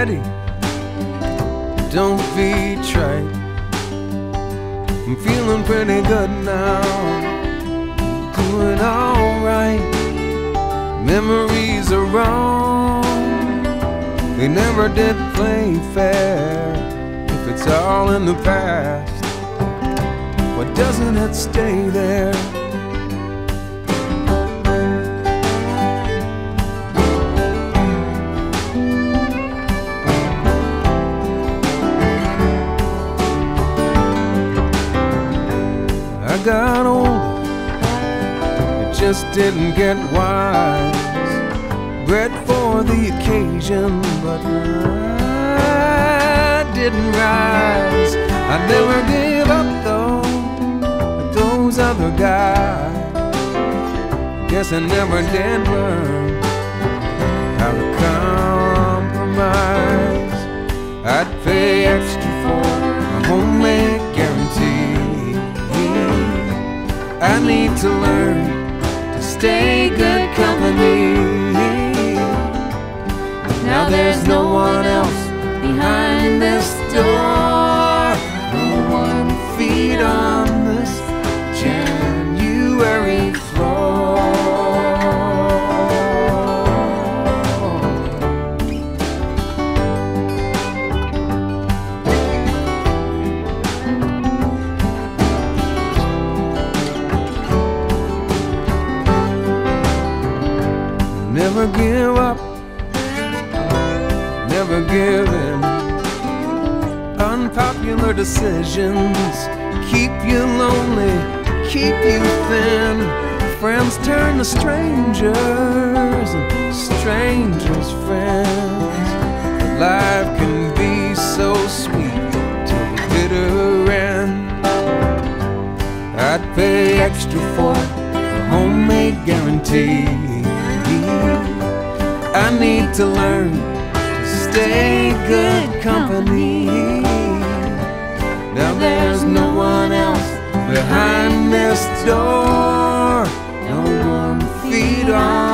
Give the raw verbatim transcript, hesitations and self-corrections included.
steady, don't be trite. I'm feeling pretty good now, doing alright. Memories are wrong, they never did play fair. If it's all in the past, why doesn't it stay there? I got older, it just didn't get wise. Bred for the occasion, but I didn't rise. I never gave up though, like those other guys. Guess I never did learn how to compromise. I'd pay extra for a homemade guarantee. I need to learn to stay good company. Now there's no one else behind this door, no one feet on this January floor. Never give up, never give in. Unpopular decisions keep you lonely, keep you thin. Friends turn to strangers, and strangers friends. But life can be so sweet till the bitter end. I'd pay extra for a homemade guarantee. I need to learn to stay good company. Now there's no one else behind this door, no one feet on